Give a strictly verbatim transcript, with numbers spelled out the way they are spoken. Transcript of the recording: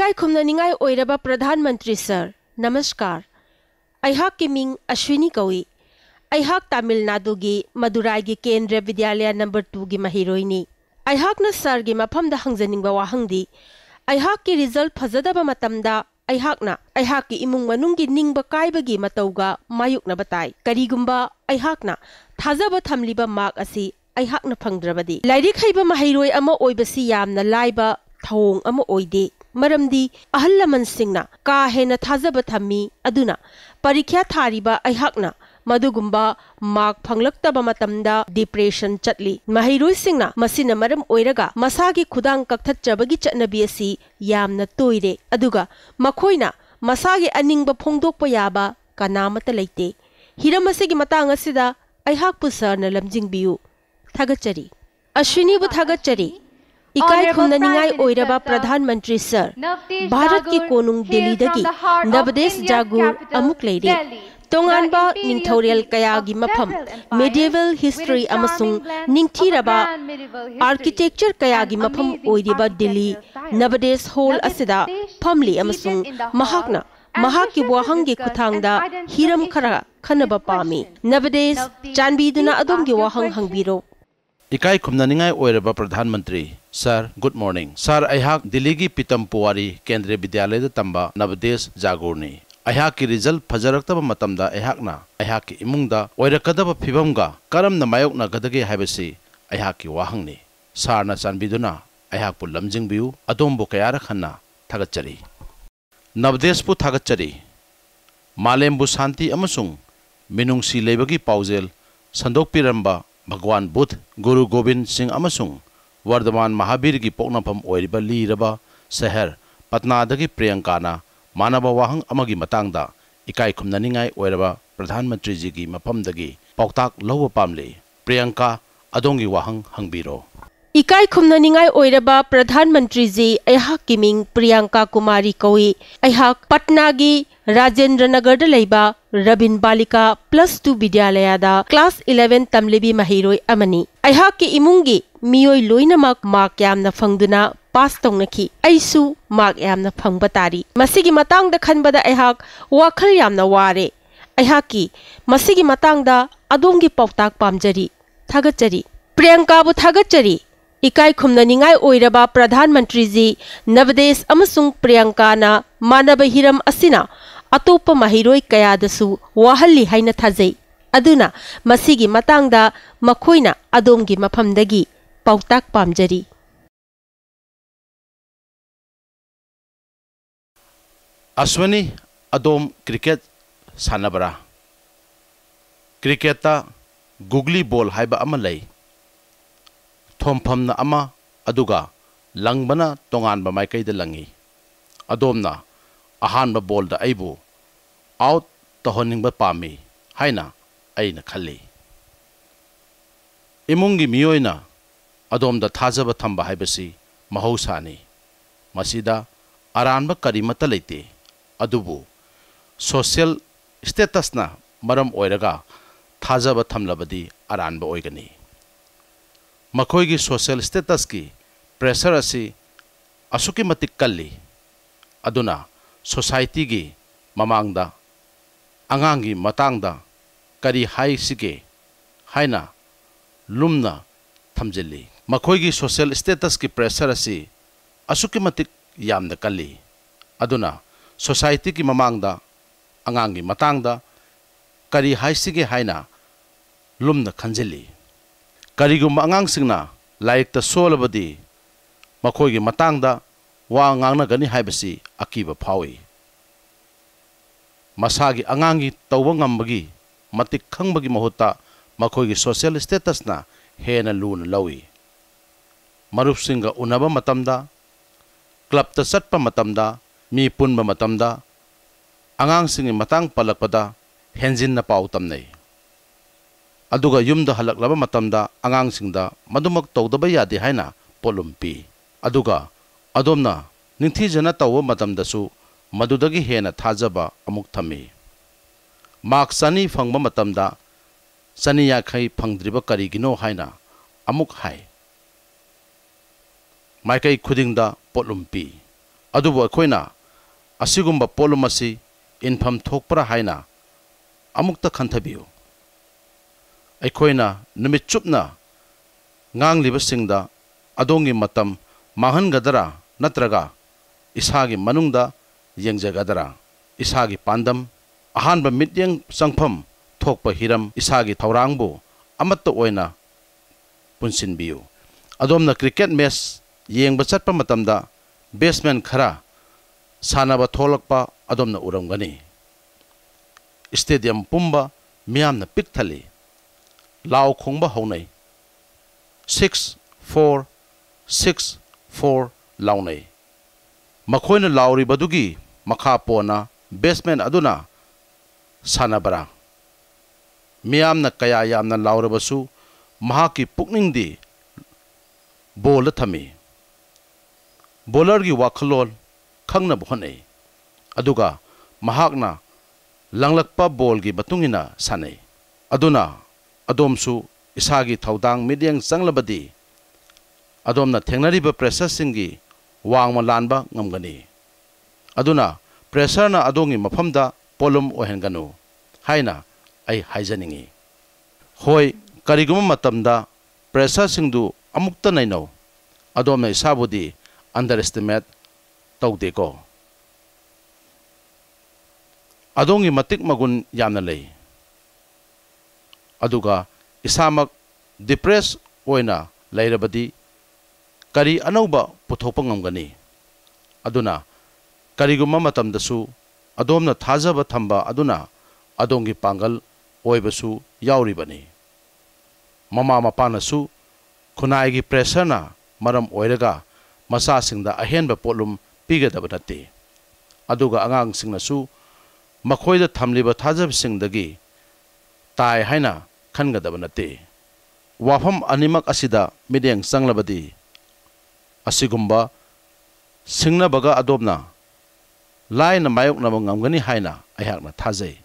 इकाई खुमननिंगाई ओइरबा प्रधानमंत्री सर नमस्कार अहाक की मिंग अश्विनी कौई अहाक तमिलनाडु की मदुराई की केंद्रीय विद्यालय नंबर टू की महिरोइनी अहाक न सर की मफम द हंगजनिंग वाहंगदी अहाक की रिजल्ट फजदब मतमदा अहाक न अहाक की इमुंग मनुंग की निंग बकाइबगी मतौगा मायुक न बताई करीगुंबा अहाक न थाजब थमलिबा मार्क असी अहाक न फंगद्रबदी लाइरिक हैबा महिरोइ अमा ओइबसी यामना लाइबा थौंग अमा ओइदे मरमदी अहल लमनसिंगना का हेना थाजब थम्मी अदुना परीक्षा थारिबा अहाकना मदुगुंबा मार्क फंगलक्तब मतमदा डिप्रेशन चटली महिरोइसिंगना मसिना मरम ओइरगा मसागी खुदांग कक्थच्चबगी चटनबी असि यामना तोइरे अदुगा मखोइना मसागी अनिंगबा फोंदोकपा याबा कनामत लैते हिरम असिगी मतांग असिदा अहाकपु सरना लमजिंगबियु थागच्चरी अश्विनीबु थागच्चरी इकाई खुमननिंगाई ओइरबा प्रधानमंत्री सर भारत की कोनुंग दिल्लीदगी नवदेश जागुर अमुक लेरे तोंगानबा निंगथौरेल कयागी मफम मेडिएवल हिस्ट्री अमसुंग निंगथीरबा आर्किटेक्चर कयागी मफम ओइरिबा दिल्ली नवदेश हॉल असिदा फमली अमसुंग महाकना महाकी वाहंगी खुथांगदा हिरम खरा खनबा पामी नवदेश चांबीदुना अदोमगी वाहंग हंगबिरो इकाई खुमननिंगाई ओइरबा प्रधानमंत्री सर गुड मॉर्निंग सर अहाक दिल्ली की पीतमपुवारी केंद्रीय विद्यालय तंबा नवदेश जागोरनी अहाक की रिजल्ट फजरक्तब मतमदा अहाकना अहाक की इमुंगदा ओइरकदब फिबमगा करमना मायोकनागदगे हाइबसी अहाक की वाहंगनी सारना चांबीदुना अहाकपु लमजिंगबियु अदोमबु कयारा खन्ना थागच्चरी नवदेशपु थागच्चरी मालेमबु शांति अमसुंग मिनुंगसी लेबगी पाउजेल संदोकपिरंबा भगवान बुद्ध गुरु गोविंद सिंह अमसुंग वर्धमान महावीर की पोकनाफम ओइरिबा लीरबा शहर पटनादगी प्रियंकाना मानव वाहंग अमगी मतांगदा इकाई खुमननिंगाई ओइरबा प्रधानमंत्री जी की मफमदगी पौताक लौब पामले प्रियंका अदोंगी वाहंग हंगबिरो इकाई खुमननिंगाई ओइरबा प्रधानमंत्री जी अहाक की मिंग प्रियंका कुमारी कौई अहाक पटना की राजेंद्र नगर लेबा रबिन बालिका प्लस टू विद्यालयदा क्लास इलेवन तमलिबी महिरोइ अमनी अहाक की इमुंगी मियोय लोइनमक मार्क यामना फंगदुना पास तौनखी अइसु मार्क यामना फंगबा तारी मसिगी मतांगदा खनबदा अहाक वाखल यामना वारे अहाक की मसिगी मतांगदा अदोंगी पौताक पामजरी थागच्चरी प्रियंकाबु थागच्चरी इकाई खुमननिंगाई ओइरबा प्रधानमंत्री जी नवदेश अमसुंग प्रियंकाना मानब हिरम असिना अतोप महिरोइ कयादसु वाहल्ली हाइना थाजै अदुना मसिगी मतांगदा मखोइना अदोमगी मफमदगी पौताक पामजरी अश्वनी अदोम क्रिकेट सानबरा क्रिकेटा गुगली बॉल हाइबा अमा लै थोमफमना अमा अदुगा लंगबना तोंगानबा माइकैदा लंगी अदोमना अहानबा बॉलदा अइबु आउट तहनिंगबा पामी हाइना अइना खल्ली इमुंगी मियोइना अदोमदा थाजबा थंबा हाइबसी महौसानी मसिदा अरानबा करिमता लेते अदुबु सोशल स्टेटसना मरम ओइरगा थाजबा थमलबदी अरानबा ओइगनी मखोई सोशल स्टेटस की प्रेशर असी असुकी मतिक कल्ली अदुना सोसाइटी की ममांगदा अंगांगी मतांगदा करी हाई सिगे हाइना लुमना थमजिल्ली मखोई सोशल स्टेटस की प्रेशर असी असुकी मतिक यामना कल्ली अदुना सोसाइटी की ममांगदा अंगांगी मतांगदा करी हाई सिगे हाइना लुमना खंजिल्ली करीगुम अंगांसिंगना लाइक सोलबदी मखोई मतांगदा वा ngangnagani haibasi akiba phawi masagi angangi tawba ngambagi matik khangbagi mahutta makhoigi social status na hena luna lawi marup singa unaba matamda club ta satpa matamda mi punba matamda angang singi matang palakpada henjin na pau tamnai aduga yumda halaklaba matamda angang singda madumak tawdaba yadi haina polumpi aduga अदोमना निंथीजना तव मतमदसु मदुदगी हेना थाजबा अमुक थमी mark सनी फंगबा मतमदा सनी याखै फंगद्रिबा करिगिनो हाइना अमुक हाय माइकै खुदिंगदा पोलुम्पी ꯑꯗꯨꯕꯨ ꯑꯩꯈꯣꯏꯅ ꯑꯁꯤꯒꯨꯝꯕ ꯄꯣꯠꯂꯨꯝ ꯑꯁꯤ ꯏꯟꯐꯝ ꯊꯣꯛꯄ꯭ꯔꯥ ꯍꯥꯏꯅ ꯑꯃꯨꯛꯇ ꯈꯟꯊꯕꯤꯌꯨ꯫ ꯑꯩꯈꯣꯏꯅ ꯅꯨꯃꯤꯠ ꯆꯨꯞꯅ ꯉꯥꯡꯂꯤꯕꯁꯤꯡꯗ ꯑꯗꯣꯝꯒꯤ ꯃꯇꯝ ꯃꯥꯡꯍꯟꯒꯗ꯭ꯔꯥ ꯅꯠꯇ꯭ꯔꯒ ꯏꯁꯥꯒꯤ ꯃꯅꯨꯡꯗ ꯌꯦꯡꯖꯒꯗ꯭ꯔꯥ? ꯏꯁꯥꯒꯤ ꯄꯥꯟꯗꯝ, ꯑꯍꯥꯟꯕ ꯃꯤꯠꯌꯦꯡ ꯆꯪꯐꯝ ꯊꯣꯛꯄ ꯍꯤꯔꯝ, ꯏꯁꯥꯒꯤ ꯊꯧꯔꯥꯡꯕꯨ ꯑꯃꯠꯇ ꯑꯣꯏꯅ ꯄꯨꯟꯁꯤꯟꯕꯤꯌꯨ꯫ ꯑꯗꯣꯝꯅ ꯀ꯭ꯔꯤꯀꯦꯠ ꯃꯦꯆ ꯌꯦꯡꯕ ꯆꯠꯄ ꯃꯇꯝꯗ ꯕꯦꯠꯁꯃꯦꯟ ꯈꯔ ꯁꯥꯟꯅꯕ ꯊꯣꯛꯂꯛꯄ ꯑꯗꯣꯝꯅ ꯎꯔꯝꯒꯅꯤ꯫ ꯁ꯭ꯇꯦꯗꯤꯌꯝ ꯄꯨꯝꯕ ꯃꯤꯌꯥꯝꯅ ꯄꯤꯛ ꯊꯜꯂꯤ, ꯂꯥꯎ ꯈꯣꯡꯕ ꯍꯧꯅꯩ, ꯁꯤꯛꯁ ꯐꯣꯔ ꯁꯤꯛꯁ ꯐꯣꯔ ꯂꯥꯎꯅꯩ꯫ ꯃꯈꯣꯏꯅ ꯂꯥꯎꯔꯤꯕꯗꯨꯒꯤ ꯃꯈꯥ ꯄꯣꯟꯅ ꯕꯦꯠꯁꯃꯦꯟ ꯑꯗꯨꯅ ꯁꯥꯟꯅꯕ꯭ꯔꯥ? ꯃꯤꯌꯥꯝꯅ ꯀꯌꯥ ꯌꯥꯝꯅ ꯂꯥꯎꯔꯕꯁꯨ ꯃꯍꯥꯛꯀꯤ ꯄꯨꯛꯅꯤꯡꯗꯤ ꯕꯣꯜꯗ ꯊꯝꯃꯤ꯫ ꯕꯣꯂꯔꯒꯤ ꯋꯥꯈꯜꯂꯣꯟ ꯈꯪꯅꯕ ꯍꯣꯠꯅꯩ, ꯑꯗꯨꯒ ꯃꯍꯥꯛꯅ ꯂꯪꯂꯛꯄ ꯕꯣꯜꯒꯤ ꯃꯇꯨꯡꯏꯟꯅ ꯁꯥꯟꯅꯩ꯫ ꯑꯗꯨꯅ ꯑꯗꯣꯝꯁꯨ ꯏꯁꯥꯒꯤ ꯊꯧꯗꯥꯡ ꯃꯤꯠꯌꯦꯡ ꯆꯪꯂꯕꯗꯤ ꯑꯗꯣꯝꯅ ꯊꯦꯡꯅꯔꯤꯕ ꯄ꯭ꯔꯦꯁꯔꯁꯤꯡꯒꯤ ꯋꯥꯡꯃ ꯂꯥꯟꯕ ꯉꯝꯒꯅꯤ꯫ ꯑꯗꯨꯅ ꯄ꯭ꯔꯦꯁꯔꯅ ꯑꯗꯣꯝꯒꯤ ꯃꯐꯝꯗ ꯄꯣꯠꯂꯨꯝ ꯑꯣꯏꯍꯟꯒꯅꯨ ꯍꯥꯏꯅ ꯑꯩ ꯍꯥꯏꯖꯅꯤꯡꯏ꯫ ꯍꯣꯏ, ꯀꯔꯤꯒꯨꯝꯕ ꯃꯇꯝꯗ ꯄ꯭ꯔꯦꯁꯔꯁꯤꯡꯗꯨ ꯑꯃꯨꯛꯇ ꯅꯩꯅꯧ꯫ ꯑꯗꯣꯝꯅ ꯏꯁꯥꯕꯨꯗꯤ ꯑꯟꯗꯔꯑꯦꯁꯇꯤꯃꯦꯠ ꯇꯧꯗꯦꯀꯣ? ꯑꯗꯣꯝꯒꯤ ꯃꯇꯤꯛ ꯃꯒꯨꯟ ꯌꯥꯝꯅ ꯂꯩ, ꯑꯗꯨꯒ ꯏꯁꯥꯃꯛ ꯗꯤꯄ꯭ꯔꯦꯁ ꯑꯣꯏꯅ ꯂꯩꯔꯕꯗꯤ ꯀꯔꯤ ꯑꯅꯧꯕ ꯄꯨꯊꯣꯛꯄ ꯉꯝꯒꯅꯤ? ꯑꯗꯨꯅ ꯀꯔꯤꯒꯨꯝꯕ ꯃꯇꯝꯗꯁꯨ ꯑꯗꯣꯝꯅ ꯊꯥꯖꯕ ꯊꯝꯕ ꯑꯗꯨꯅ ꯑꯗꯣꯝꯒꯤ ꯄꯥꯡꯒꯜ ꯑꯣꯏꯕꯁꯨ ꯌꯥꯎꯔꯤꯕꯅꯤ꯫ ꯃꯃꯥ ꯃꯄꯥꯅꯁꯨ ꯈꯨꯟꯅꯥꯏꯒꯤ ꯄ꯭ꯔꯦꯁꯔꯅ ꯃꯔꯝ ꯑꯣꯏꯔꯒ ꯃꯆꯥꯁꯤꯡꯗ ꯑꯍꯦꯟꯕ ꯄꯣꯠꯂꯨꯝ ꯄꯤꯒꯗꯕ ꯅꯠꯇꯦ, ꯑꯗꯨꯒ ꯑꯉꯥꯡꯁꯤꯡꯅꯁꯨ ꯃꯈꯣꯏꯗ ꯊꯝꯂꯤꯕ ꯊꯥꯖꯕꯁꯤꯡꯗꯒꯤ ꯇꯥꯏ ꯍꯥꯏꯅ ꯈꯟꯒꯗꯕ ꯅꯠꯇꯦ꯫ ꯋꯥꯐꯝ ꯑꯅꯤꯃꯛ ꯑꯁꯤꯗ ꯃꯤꯠꯌꯦꯡ ꯆꯪꯂꯕꯗꯤ ꯑꯁꯤꯒꯨꯝꯕ ꯁꯤꯡꯅꯕꯒ ꯑꯗꯣꯝꯅ ꯂꯥꯏꯅ ꯃꯥꯌꯣꯛꯅꯕ ꯉꯝꯒꯅꯤ ꯍꯥꯏꯅ ꯑꯩꯍꯥꯛꯅ ꯊꯥꯖꯩ꯫